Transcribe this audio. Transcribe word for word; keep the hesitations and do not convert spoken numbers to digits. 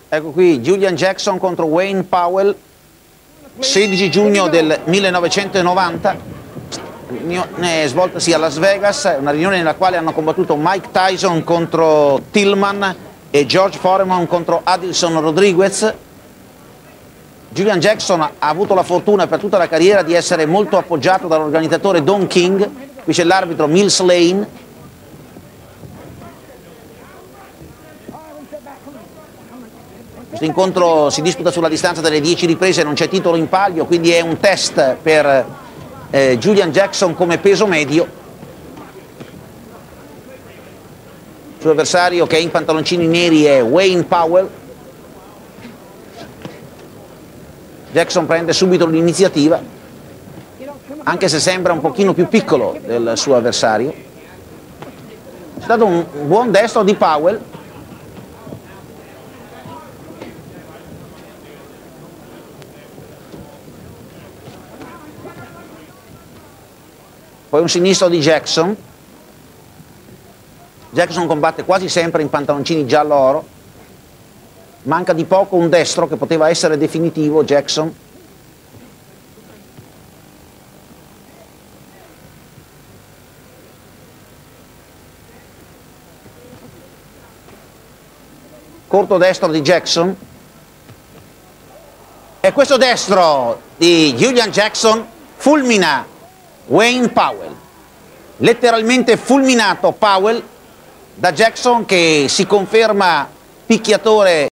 Ecco qui Julian Jackson contro Wayne Powell, sedici giugno del millenovecentonovanta, riunione svoltasi a Las Vegas, una riunione nella quale hanno combattuto Mike Tyson contro Tillman e George Foreman contro Adilson Rodriguez. Julian Jackson ha avuto la fortuna per tutta la carriera di essere molto appoggiato dall'organizzatore Don King. Qui c'è l'arbitro Mills Lane. Questo incontro si disputa sulla distanza delle dieci riprese, non c'è titolo in palio, quindi è un test per eh, Julian Jackson come peso medio. Il suo avversario, che è in pantaloncini neri, è Wayne Powell. Jackson prende subito l'iniziativa, anche se sembra un pochino più piccolo del suo avversario. È stato un buon destro di Powell. Poi un sinistro di Jackson. Jackson combatte quasi sempre in pantaloncini giallo-oro. Manca di poco un destro che poteva essere definitivo. Jackson. Corto destro di Jackson. E questo destro di Julian Jackson fulmina Wayne Powell. Letteralmente fulminato Powell da Jackson, che si conferma picchiatore